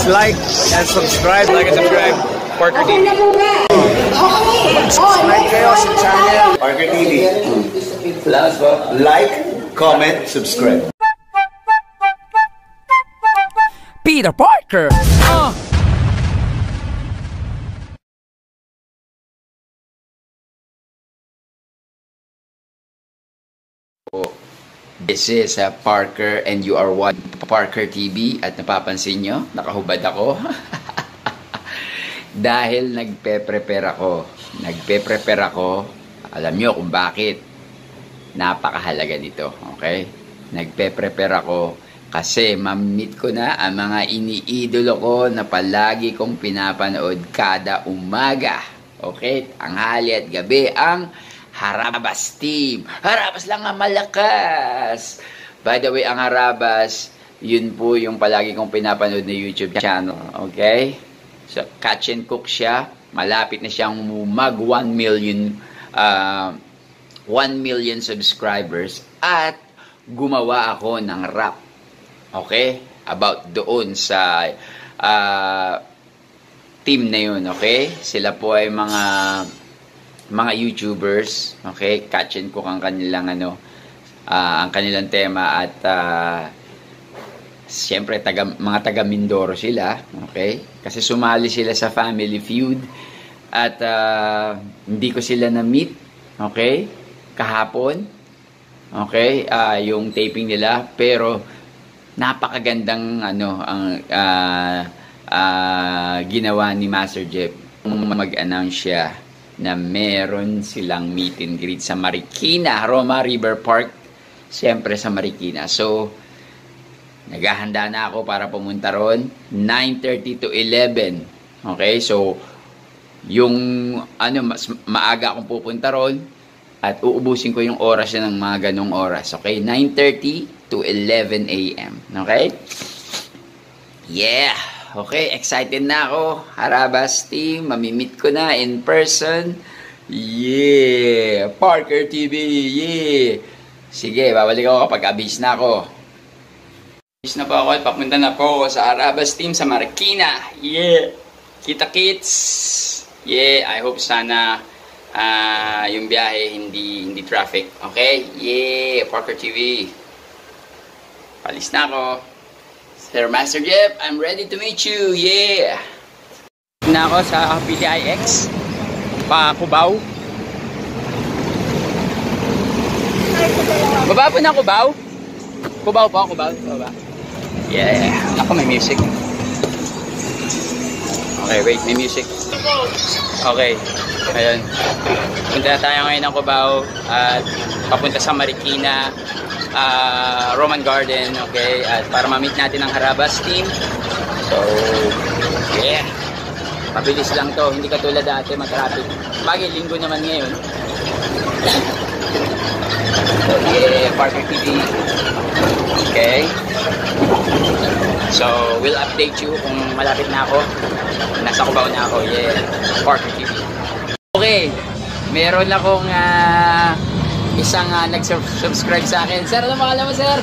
like and subscribe. Like and subscribe. Parker TV. Subscribe kayo sa channel Parker TV. Like, comment, subscribe. Peter Parker. This is Parker and you are one Parker TV at napapansin nyo, nakahubad ako dahil nagpe-prepare ako, alam nyo kung bakit, napakahalaga dito, okay? Nagpe-prepare ako kasi ma-meet ko na ang mga iniidolo ko na palagi kong pinapanood kada umaga, okay? Tanghali at gabi ang Harabas Team. Harabas lang ang malakas. By the way, ang Harabas, yun po yung palagi kong pinapanood na YouTube channel. Okay? So, catch and cook siya. Malapit na siyang mag 1 million subscribers. At gumawa ako ng rap. Okay? About doon sa team na yun. Okay? Sila po ay mga YouTubers, okay, catch and cook ang kanilang ang kanilang tema at siyempre mga taga Mindoro sila, okay? Kasi sumali sila sa Family Feud at hindi ko sila na-meet, okay? Kahapon, okay, yung taping nila, pero napakagandang ginawa ni Master Jeff mag-announce siya na meron silang meet and greet sa Marikina, Roma River Park, siyempre sa Marikina. So, naghahanda na ako para pumunta ron, 9:30 to 11. Okay, so, yung, mas maaga akong pupunta ron, at uubusin ko yung oras ng mga ganong oras. Okay, 9:30 to 11 a.m. Okay? Yeah! Okay, excited na ako. Harabas Team, mamimit ko na in person. Yeah! Parker TV, yeah! Sige, babalik ako kapag abis na ako. Abis na po ako at papunta na po sa Harabas Team sa Marikina. Yeah! Kita-kits! Yeah, I hope sana yung biyahe hindi traffic. Okay? Yeah! Parker TV. Palis na ako. Sir Master Jeff, I'm ready to meet you. Yeah! Na ako sa PDIX pa Cubao. Baba po na Cubao. Cubao po, Cubao. Baba. Yeah. Ako may music. Okay, wait, may music. Okay. Ayun. Punta na tayo ngayon ng Cubao at papunta sa Marikina. Roman Garden, okay, at para ma-meet natin ang Harabas Team. So, yeah, mabilis lang to, hindi katulad dati mag-traffic. Bagay, linggo naman ngayon. So, yeah, Parker TV. Okay. So, we'll update you kung malapit na ako. Nasa Cubao na ako, yeah, Parker TV. Okay, meron akong isang nag-subscribe sa akin. Sir, ano pangalan mo, sir?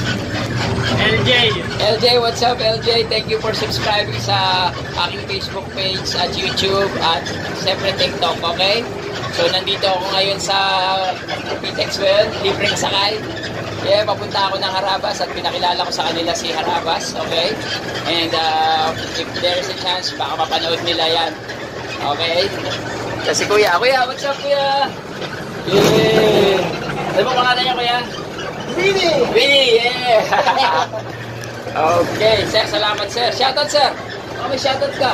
LJ. LJ, what's up, LJ? Thank you for subscribing sa aking Facebook page at YouTube at siyempre TikTok, okay? So, nandito ako ngayon sa PTEX World, libreng sakay. Yeah, papunta ako ng Harabas at pinakilala ko sa kanila si Harabas, okay? And if there is a chance, baka mapanood nila yan. Okay? Kasi kuya, what's up, kuya? Yeah! Ano mo pangalan niya, kuya? Winnie! Winnie, yeah! Okay, sir, salamat, sir. Shoutout, sir! May shoutout ka.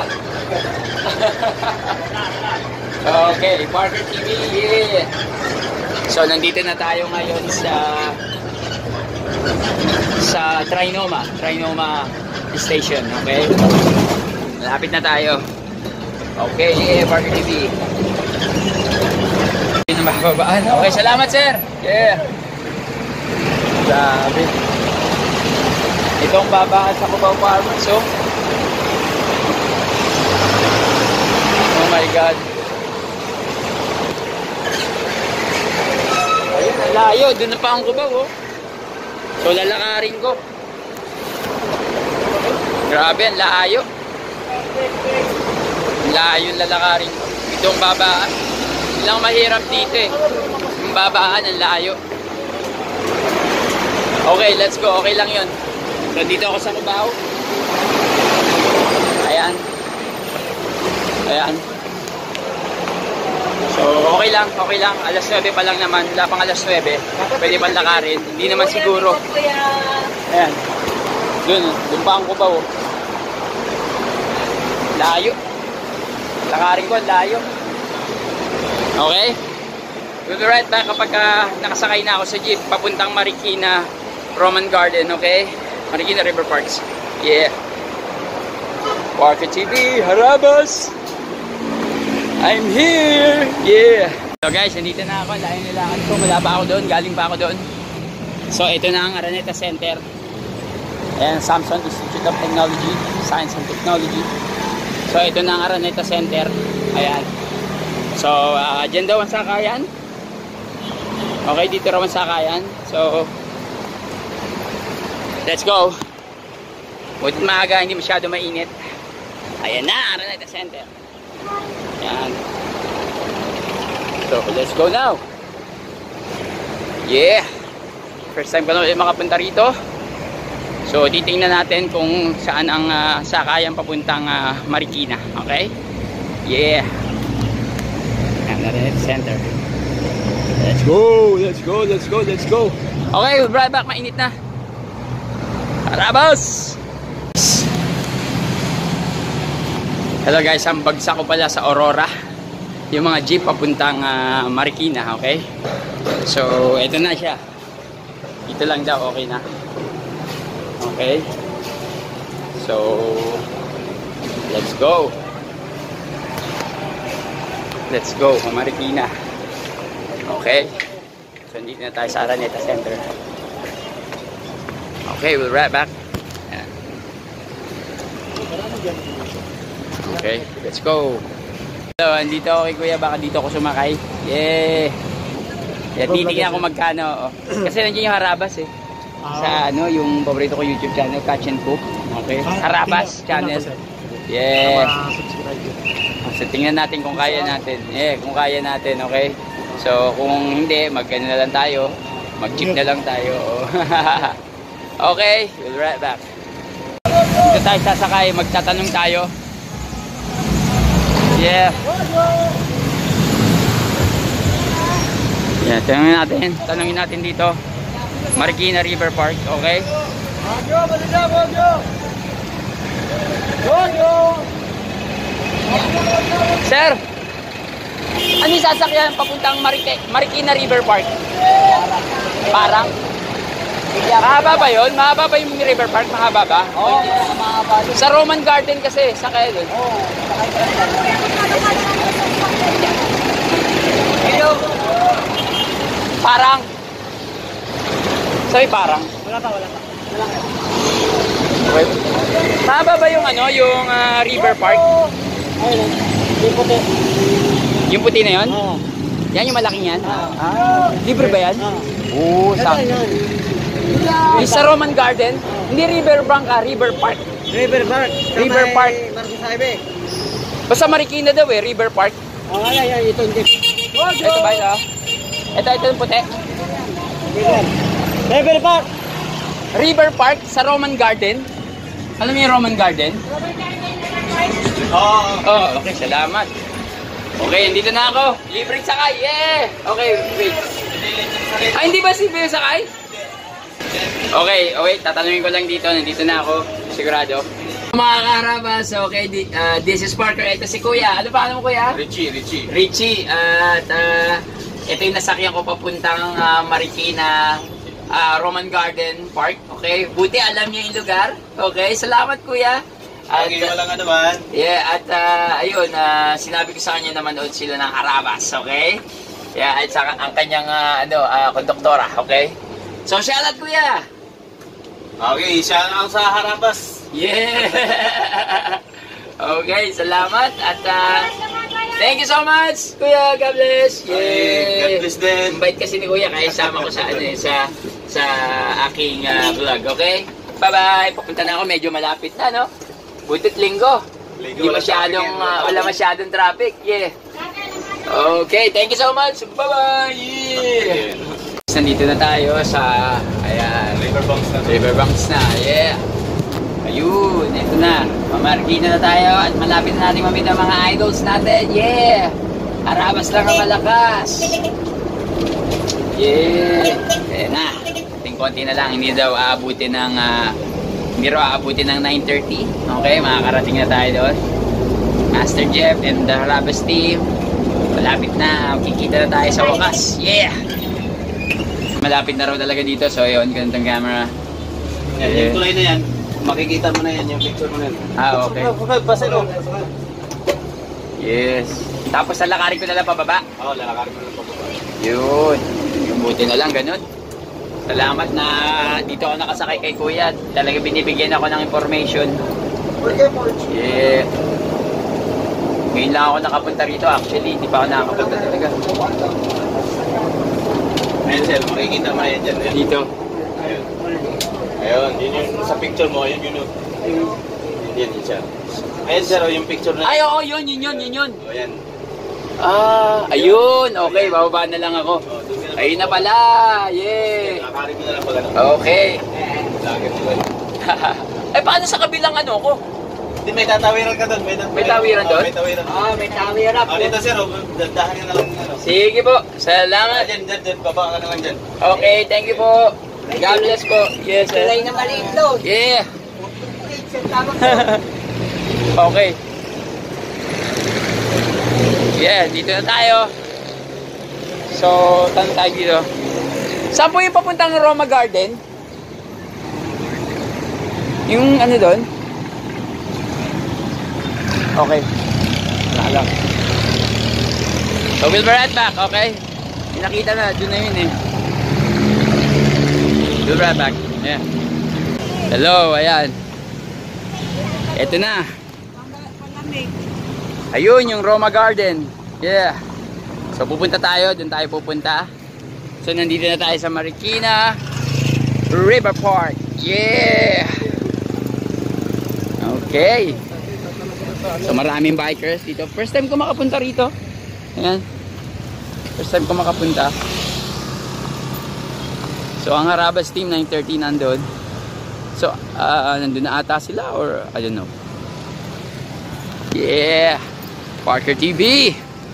Okay, Parker TV, yeah! So, nandito na tayo ngayon sa Trinoma Station, okay? Malapit na tayo. Okay, yeah, Parker TV. Okay, salamat, sir. Yeah. Grabe. Itong babaan sa Cubao Farmers, so. Oh my God. Ayun, ang layo. Doon na pa ang Cubao, oh. So, lalakarin ko. Grabe, ang layo. Layo yung lalakarin. Itong babaan. Ilang mahirap dito eh. Yung babaan, ang layo. Okay, let's go. Okay lang yun. So, dito ako sa Cubao. Ayan. Ayan. So, okay lang. Okay lang. Alas 9 pa lang naman. Wala pang alas 9. Pwede pang lakarin. Hindi naman siguro. Ayan. Doon pa ang Cubao. Layo. Lakarin ko, layo. Okay? We'll be right back kapag nakasakay na ako sa jeep papuntang Marikina Roman Garden, okay? Marikina River Parks. Yeah. Parker TV, Harabas! I'm here! Yeah! So guys, nandito na ako. Layo nilakad ko. Wala pa ako doon. Galing pa ako doon. So, ito na ang Araneta Center. Ayan, Samson Institute of Technology, Science and Technology. So, ito na ang Araneta Center. Ayan. So, dyan daw ang sakayan. Okay, dito raw ang sakayan. So, let's go. Butit maaga, hindi masyado mainit. Ayan na, Araneta Center. Ayan. So, let's go now. Yeah. First time ko na ulit makapunta rito. So, titingnan natin kung saan ang sakayan papuntang Marikina. Okay? Yeah. Araneta Center. Let's go! Let's go! Let's go! Let's go! Okay, we'll be right back. Mainit na. Harabas! Hello guys, ang bagsak ko pala sa Aurora. Yung mga jeep papuntang Marikina. Okay? So, ito na siya. Dito lang daw. Okay na. Okay? So, let's go. Let's go, Marikina. Okay? So, dito na tayo sa Araneta Center. Okay, we'll right back. Ayan. Okay, let's go. So, andito ako kay Kuya. Baka dito ako sumakay. Yeah! Yeah, titignan ako magkano. Kasi nandiyan yung Harabas eh. Sa ano, yung paborito ko YouTube channel, Catch and Cook. Okay? Harabas channel. Yeah. So, tingnan natin kung kaya natin. Yeah, kung kaya natin, okay? So, kung hindi, mag-ano na lang tayo. Mag-chip na lang tayo. Okay, we'll right back. Dito tayo sasakay, magtatanong tayo. Yeah. Yeah, tanongin natin dito. Marikina River Park, okay? Sir, ano yung sasakyan papuntang Marikina River Park? Parang? Mahaba ba yun? Mahaba ba yung River Park? Mahaba ba? Oo, mahaba. Sa Roman Garden kasi, sakay doon. Oo. Hello? Parang? Sabi parang? Wala pa. Okay. Mahaba ba yung ano, yung River Park? Ayun, yung puti. Yung puti na yun? Oo. Yan yung malaking yan? Libre ba yan? Oo, sakto. Yung sa Roman Garden? Hindi River Bank River Park. River Park. River Park. Marcos. Basta Marikina daw eh, River Park. Oh, wala yan, ito hindi. Ito ba ito? Ito yung puti. River Park. River Park sa Roman Garden. Alam mo yung Roman Garden? Oh, okay, salamat. Okay, dito na ako. Libreng sakay, yeah! Okay, wait. Ay, hindi ba libre yung sakay? Okay, wait, tatanungin ko lang dito. Nandito na ako, sigurado. Mga karabas, okay, this is Parker. Ito si Kuya. Ano pa mo, Kuya? Richie. At ito yung nasakyan ko papuntang Marikina Roman Garden Park. Okay, buti alam niyo yung lugar. Okay, salamat, Kuya. At, Okay, walang ano man. Yeah, at ayun, sinabi ko sa kanya na manood sila ng Harabas, okay? Yeah, at sa ang kanyang konduktora, okay? So, shoutout, Kuya! Okay, siya ang sa Harabas. Yeah! Okay, salamat at thank you so much, Kuya. God bless. Yeah. Okay, God bless din. Invite kasi ni Kuya kaya sama ko sa sa aking vlog, okay? Bye-bye. Papunta na ako, medyo malapit na, no? Butit linggo. Hindi masyadong, wala masyadong traffic. Yeah. Okay, thank you so much. Bye-bye. Yeah. Nandito na tayo sa, ayan, Riverbanks na. Yeah. Ayun, ito na. Mamarkina na tayo at malapit na natin mamit ang mga idols natin. Yeah. Harabas lang ang malakas. Yeah. Ayan na. Konti na lang, hindi daw aabutin ng 9:30. Okay, makakarating na tayo doon. Master Jeff and the Harabas team. Malapit na, kikita na tayo sa wakas. Yeah! Malapit na raw talaga dito, so yun, ganitong camera. Yung tulay na yan, makikita mo na yan, yung picture mo na yan. Ah, okay. Pasero. Yes. Tapos lalakarin ko na lang pababa. Oo, lalakarin mo na lang pababa. Yun. Yung buti na lang, ganun. Salamat na dito ako nakasakay kay Kuya. Talaga binibigyan ako ng information. Yeah. Ngayon lang ako nakapunta rito. Actually, hindi pa ako nakapunta talaga. Ayun sir, makikita mo na yan dyan. Dito. Ayun. Ayun, yun yung sa picture mo, ayun yun. Yun siya. Ayun sir, yung picture na. Ay, oo, yun. O yan. Ah, ayun. Okay, bababa na lang ako. Ayun na pala. Yeah. Lalakarin mo na lang pag ano. Okay. Lagi mo lang. Ay, paano sa kabilang ano ko? Hindi, may tatawiran ka doon. May tawiran doon? May tawiran. May tawiran. Dito sir, dahan ka na lang. Ano. Sige po. Salamat. Dyan, baba ka naman dyan. Okay, thank you po. God bless po. Yes, sir. Tulay na maliit doon. Yeah. Okay. Yeah, dito na tayo. So, tanong tayo dito. Saan po yung papuntang Roma Garden? Yung ano doon? Okay. Wala lang. So, we'll be right back, okay? Pinakita na, doon na yun eh. We'll be right back. Yeah. Hello, ayan. Ito na. Ayun, yung Roma Garden. Yeah. So, pupunta tayo. Doon tayo pupunta. So, nandito na tayo sa Marikina River Park. Yeah! Okay. So, maraming bikers dito. First time ko makapunta rito. Ayan. First time ko makapunta. So, ang Harabas team, 9:30 nandun. So, nandun na ata sila or I don't know. Yeah! Parker TV!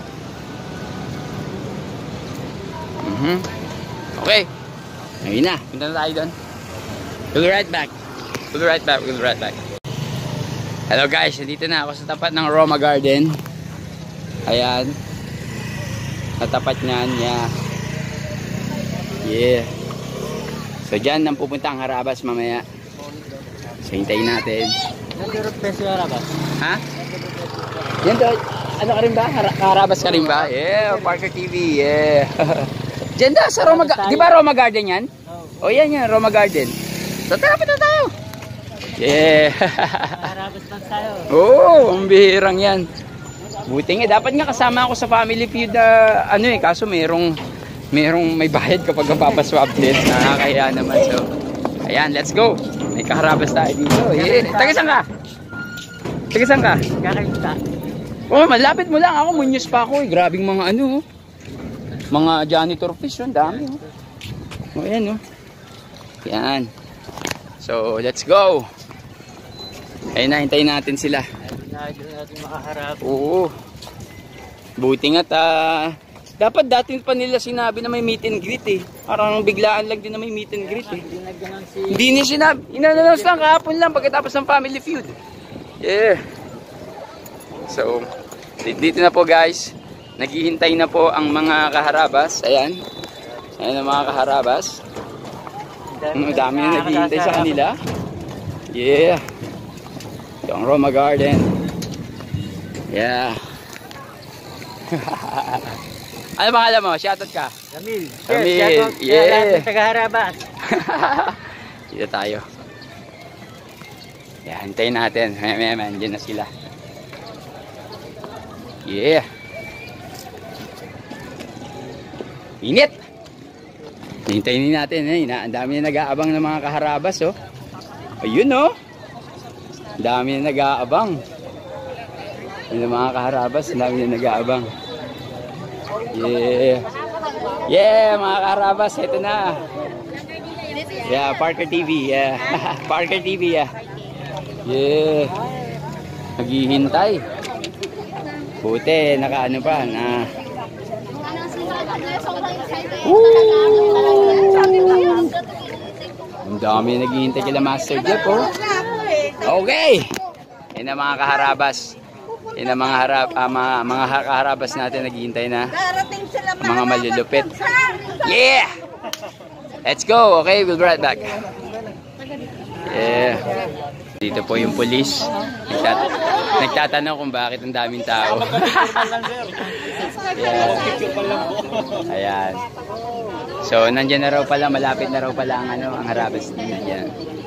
Okay. Ayun na. Punta na tayo doon. We'll be right back. Hello guys. Dito na ako sa tapat ng Roma Garden. Ayan. Sa tapat niyan. Yeah. So dyan nang pupunta ang Harabas mamaya. So hintayin natin. Ha? Yan doon. Ano ka rin ba? Harabas ka rin ba? Yeah. Parker TV. Yeah. Diyan da, sa Roma Garden. Di ba Roma Garden yan? O yan, Roma Garden. So tara, punta tayo. Yeah. Harabas lang tayo. Oo, ang bihirang yan. Buti nga, dapat nga kasama ako sa Family Feud na ano eh, kaso merong may bayad kapag papaswap test. Nakakahiya naman. So, ayan, let's go. May kaharabas tayo dito. Yeah. Taga-saan ka? Kakainta. Oh, malapit mo lang. Ako, munyos pa ako eh. Grabing mga ano, mga janitor fish, yun. Dami, oh. Oh, ayan, oh. Yan. So, let's go. Ayun na, hintayin natin sila. Doon natin makaharap. Oo. Buti nga dapat dati pa nila sinabi na may meet and greet eh. Parang biglaan lang din na may meet and greet eh. Hindi niya sinabi. Inannounce lang kahapon lang pagkatapos ng Family Feud. Yeah. So, dito na po guys. Naghihintay na po ang mga kaharabas. Ayan. Ayan ang mga kaharabas. Ang dami na naghihintay sa kanila. Yeah. Ito ang Roma Garden. Yeah. Ano pangalan mo? Shoutout ka. Ramil. Ramil. Yeah. Taga-Harabas. Dito tayo. Yeah, hintayin natin. Maya, andyan na sila. Yeah. Init. Hintayin natin. Ang dami na nag-aabang ng mga kaharabas. Oh. Ayun, oh. Ang dami na nag-aabang. Yung mga kaharabas, dami na nag-aabang. Yeah. Yeah, mga kaharabas, ito na. Yeah, Parker TV. Yeah. Parker TV, yeah. Yeah. Naghihintay. Buti, nakaano pa na. Ang dami naghihintay kila Master Jeff, oh. Okay. Yan ang mga kaharabas. Yan ang mga kaharabas natin naghihintay na. Mga malulupit. Yeah! Let's go. Okay, we'll be right back. Yeah. Dito po yung police. Nagtatanong kung bakit ang daming tao. Yeah. Ayan. So, nandiyan na raw pala, malapit na raw pala ang harabas din yan.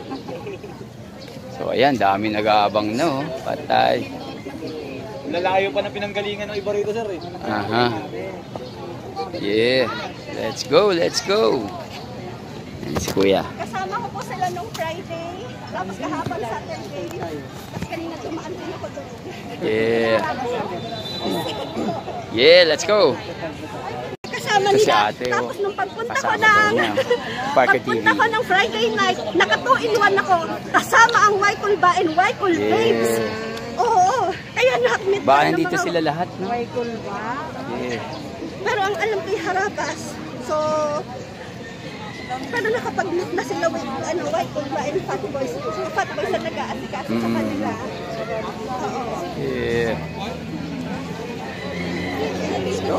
So, ayan, dami nag-aabang na, oh. Patay. Lalayo pa na pinanggalingan ng iba rito, sir. Aha. Yeah. Let's go, let's go. Ayan si Kuya. Kasama ko po sila nung Friday, tapos kahapon Saturday, tapos kanina tumaan din ako doon. Yeah. Yeah, let's go. Kasama Kasi nila, ate, tapos nung pagpunta ko kasama daw niya. Parker TV. pagpunta ko ng Friday night, naka 2-in-1 ako, kasama ang Wycol Ba and Wycol Babes. Oo, kaya nakakmit Baka nandito sila lahat, no? Wycol Ba. Yeah. Pero ang alam ko'y harabas, so, pero nakapag-meet na sila with Wycol Ba and Fat Boys. Fat Boys na nag-aasikaso sa kanila. Oo. Yeah. Let's go.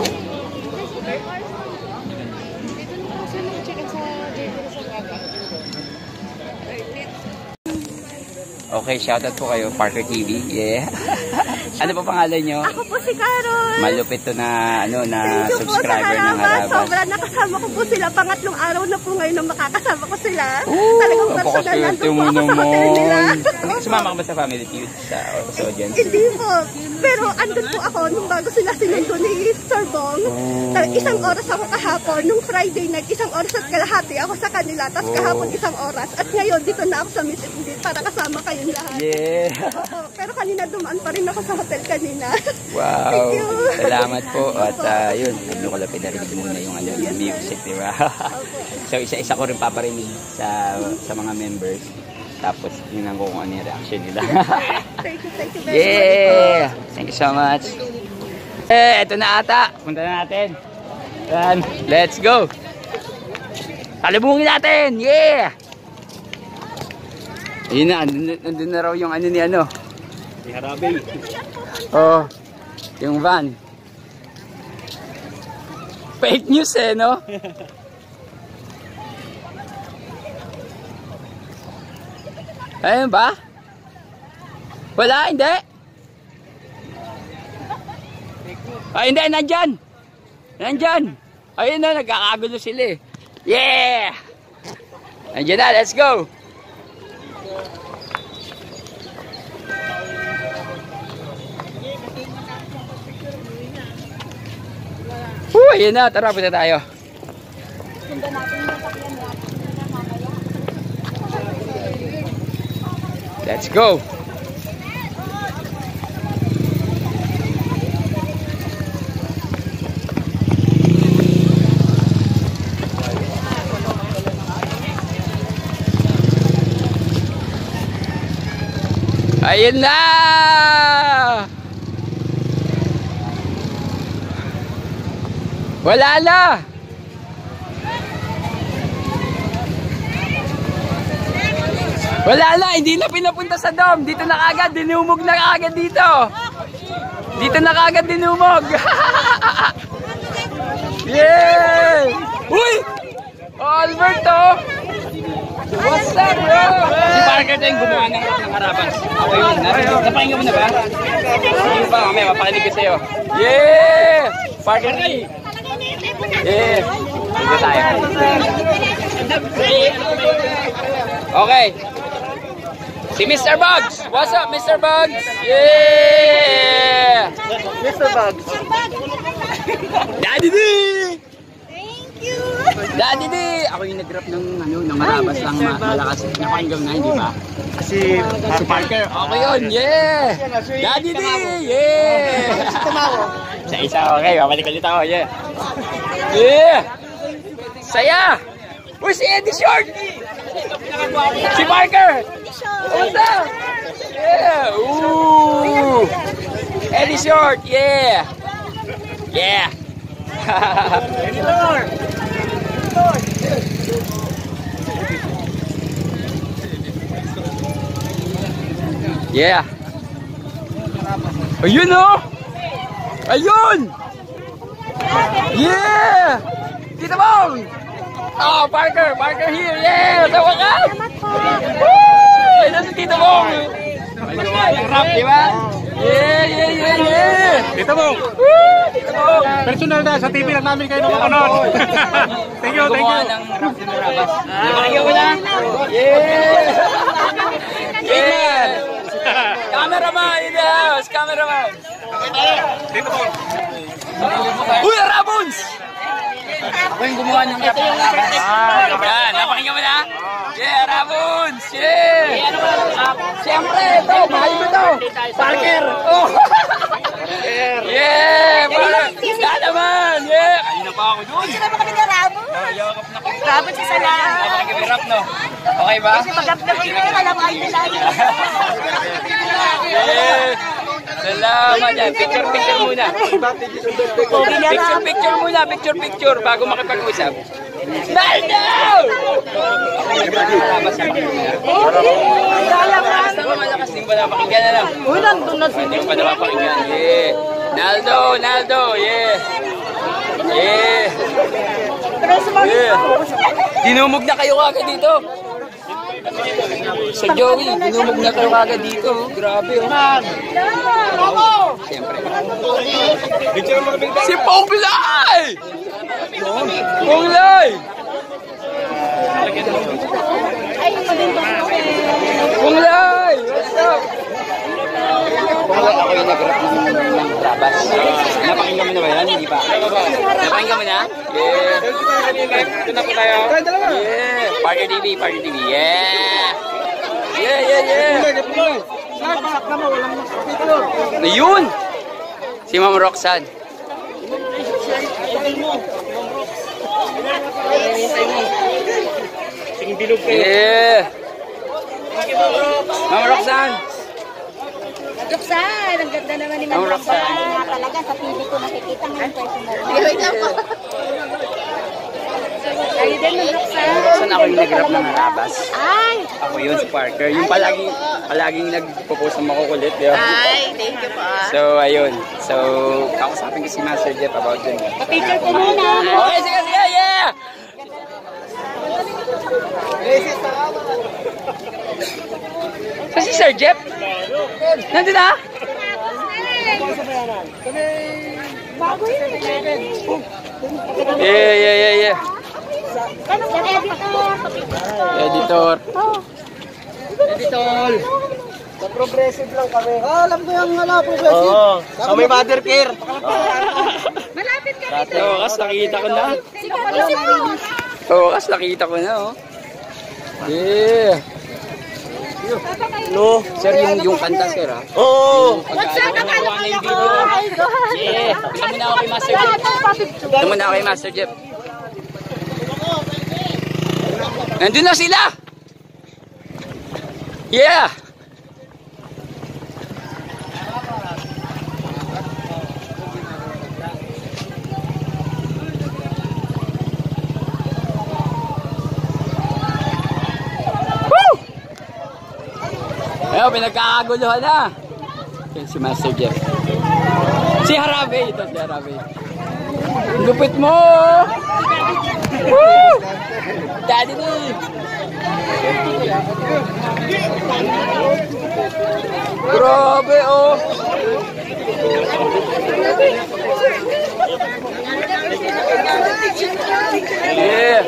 Okay, shoutout po kayo, Parker TV. Yeah. Ano po pangalan nyo? Ako po si Carol. Malupit to na na Thank you po sa subscriber ng Harabas. Harabas. Sobra nakasama ko po sila. Pangatlong araw na po ngayon na makakasama ko sila. Talagang personal nandun po ako sa hotel nila. Sumama ka ba sa family feud sa audience? Hindi po. Pero andun po ako nung bago sila sinundo ni Sir Bong. Isang oras ako kahapon. Nung Friday night, 1 oras at kalahati ako sa kanila. Tapos kahapon 1 oras. At ngayon, dito na ako sa Meet and Greet para kasama kayong lahat. Yeah. Pero kanina dumaan pa rin ako sa hotel kanina. Wow. Thank you. Salamat po. At yun, naglukulapit na rin muna yung music, di ba? So, isa-isa ko rin paparinig sa mga members. Tapos, yun ang kung ano yung reaction nila. Thank you very much. Yeah! Thank you so much. Eh, eto na ata. Punta na natin. Yan. Let's go. Talubungin natin. Yeah! Yun na, nandun na raw yung ano ni ano. Ni Harabe. Oh, yung van. Fake news eh, no? Ayun ba? Wala, hindi. Ay, hindi, nandyan. Nandyan. Ayun na, nagkakagulo sila eh. Yeah! Nandyan na, let's go. Ayun na, tara, punta tayo. Let's go. Ayun na! Wala na! Wala na! Hindi na pinapunta sa dome! Dito na kagad! Dinumog na kagad dito! Dito na kagad dinumog! Yeah! Uy! Oh, Alberto! What's up, bro? Si Parker din gumawa ng Harabas. Ako yun. Napakinggan mo na ba? Sige pa, mamaya mapakinig ko sa'yo. Yeah! Parker din! Yeah! Dito tayo. Okay. Si Mr. Bugs! What's up, Mr. Bugs? Yeah! Mr. Bugs. Daddy D! Thank you. Daddy D! Ako yung nag-rap ng, ng marabas lang malakas. Napakinggan na, hindi ba? Si Parker. Ako yun, yeah! Daddy D! Yeah! Isa-isa, okay. Babalik ulit ako, yeah. Yeah! Saya! Uy, si Eddie Short! Si Parker! Kumusta? Yeah! Ooh! Eddie Short, yeah! Yeah! Yeah! Ayun oh! Ayun! Yeah! Tito Bong! Oh, Parker! Parker here! Yeah! Sa wakas! Woo! Ayun si Tito Bong! Yung rap, di ba? Yeah! Yeah! Yeah! Yeah! Tito Bong! Woo! Tito Bong! Personal na, sa TV lang namin kayo nakapanood. Thank you, thank you. ng rap na marabas. Napakinggan mo na? Yeah! Yeah! Cameraman in the house! Cameraman! Tito Bong! Uy, Rabons! Ako yung gumawa ng rap. Yan, napakinggan mo na? Yeah, Rabons! Yeah! Siyempre, ito, mahal mo ito! Parker! Oh! Yeah! Parker! Naman! Yeah! Kanina pa ako doon! Sino ba kami na Rabo? Yakap na ko. Rabo si Salah. Napakinggan mo yung rap, no? Okay ba? Pag-up na ko yun, alam ay nila. Yeah! Salamat yan. Picture muna. Picture muna. Picture bago makipag-usap. Naldo! Malakas din ba napakinggan na lang? Uy, nandun na Hindi ko pa napapakinggan. Yeah. Naldo. Yeah. Yeah. Yeah. Dinumog na kayo kagad dito. Sa Joey, dinumog na kayo kagad dito. Grabe, oh. Siyempre. Si Ponglay! Ponglay! Ponglay! What's up? Ponglay, ako yung nag-rap ng Rabas. Napakinggan mo na ba yan? Hindi pa. Napakinggan mo na? Yeah. Ito na po tayo. Yeah. Parker TV. Yeah. Yeah. Ayun! Si Ma'am Roxanne. Yeah. Ma'am Roxanne. Roxanne, ang ganda naman ni Ma'am Roxanne. Talaga, sa TV ko nakikita ng personal. Wait lang po. Ay, din Ma'am Roxanne. Roxanne, ako yung nag-rap ng Rabas. Ay! Ako yun, si Parker. Yung palaging nagpo-post ng makukulit. Ay, thank you po. So, ayun. So, kakusapin ko si Master Jeff about dun. Pa-picture ko muna. Okay, sige, yeah! So, si Sir Jeff? Nandun na? Bago yun. Yeah. Editor. Editor. Sa progressive lang kami. Alam ko yung progressive. Oo. Sa may mother care. Malapit ka dito. Oo, kas nakita ko na. Oh. Yeah. No. Sir, yung kanta, sir, ha? Oo. What's up? Akala ko yung Yeah. Tingnan mo na ako kay Master Jeff. Tingnan mo na ako kay Master Jeff. Nandun na sila! Yeah! Ayun, pinagkakaguluhan na. Yan si Master Jeff. Si Harabe, ito si Harabe. Lupit mo! Woo! Daddy D! Grabe, oh! Yeah!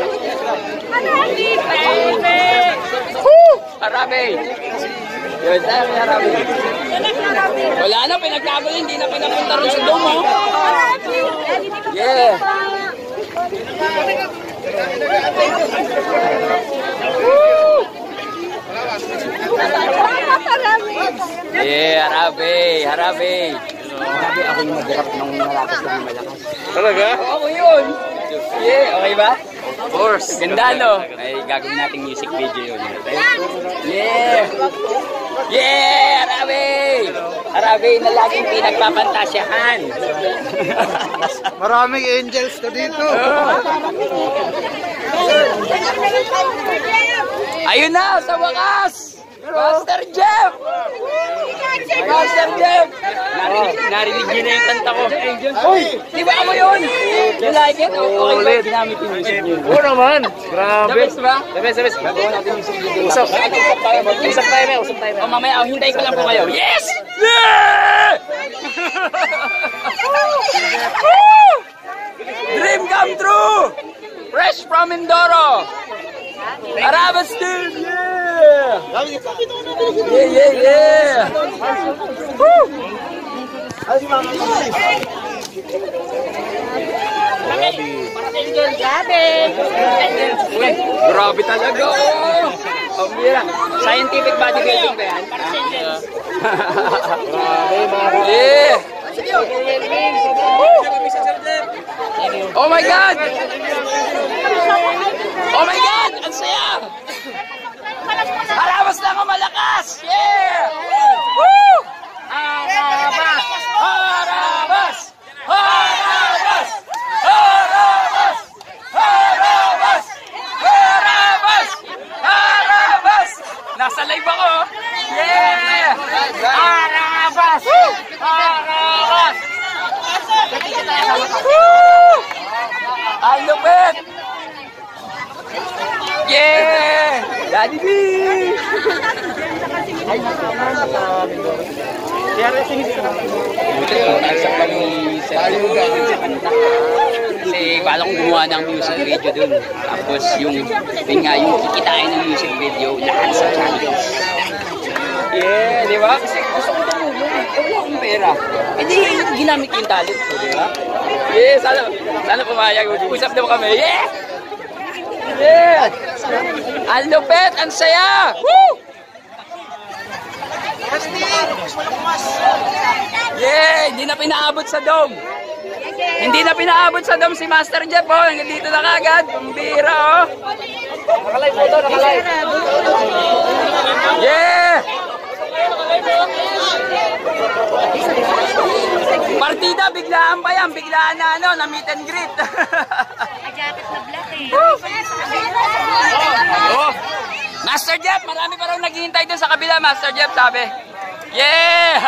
Woo! Harabe! Yun, tayo may Harabe. Wala na, pinagkagulo, hindi na pinapunta rin sa dome, oh. Yeah! Yeah, harabe, harabe. Sabi ako yung mag-rap ng malakas ng malakas. Talaga? Ako yun. Yeah, okay ba? Of course. Ganda, no? Ay, gagawin nating music video yun. Yeah! Yeah! Harabe! Harabe na laging pinagpapantasyahan. Maraming angels ka dito. Ayun na, sa wakas! Master Jeff! Master Jeff! Narinig niyo na yung kanta ko. Uy! Di ba ako yun? You like it? Okay ba? Ginamit yung music niyo. Oo naman. Grabe. The best ba? The best, the best. Gagawa natin yung music video. Usap tayo, usap tayo. O mamaya, hintay ko lang po kayo. Yes! Yeah! Dream come true! Fresh from Mindoro! Arabas team! Yeah! Yeah, yeah, yeah! Woo! Uy, grabe talaga! Oh, mira. Scientific bodybuilding ba yan? Yeah! Oh my God! Oh my God! Ang saya! Harabas na ako malakas! Yeah! Woo! Harabas! Harabas! Harabas! Harabas! Harabas! Harabas! Harabas! Nasa live ako! Yeah! Harabas! Harabas! Woo! Ang lupit! Yeah! Daddy B! Kasi bala kong gumawa ng music video dun. Tapos yung kikitain ng music video, lahat sa channels. Yeah, di ba? Kasi gusto ko tumulong. Wala akong pera. Eh di, ginamit yung talent ko, di ba? Yeah, sana pumayag. Usap naman kami. Yeah! Yeah! Ang lupit! Ang saya! Woo! Yeah! Hindi na pinaabot sa dome. Hindi na pinaabot sa dome si Master Jeff, oh. Hanggang dito na kagad. Pambira, oh. Nakalive po ito, nakalive. Yeah! Partida, biglaan pa yan. Biglaan na, na meet and greet. Oh. Master Jeff, marami pa raw naghihintay dun sa kabila, Master Jeff, sabi. Yeah!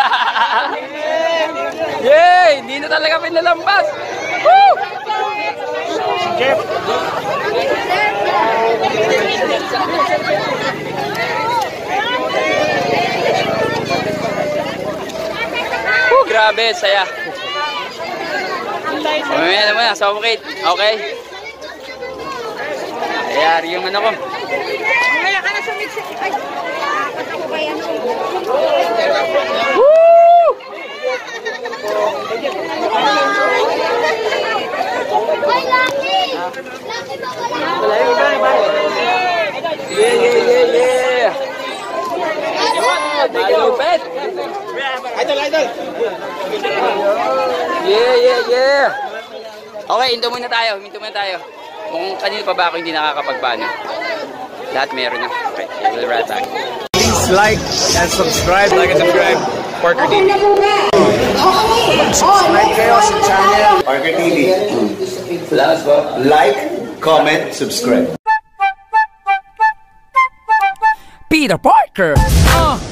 Yeah! Hindi na talaga pinalampas. Woo! Jeff! Grabe, saya. Mamaya naman, suffocate. Okay? Ayari yung ano ko. Mamaya ka na sumiksik. Ay, ako ba yan? Woo! Yeah, yeah, yeah, yeah. Malupit. Idol, idol. Yeah, yeah, yeah. Okay, hinto muna tayo. Kung kanino pa ba ako hindi nakakapagpano. Lahat meron na. Okay, we'll right back. Please like and subscribe. Like and subscribe. Parker TV. Subscribe kayo sa channel. Parker TV. Salamat po. Like, comment, subscribe. Peter Parker.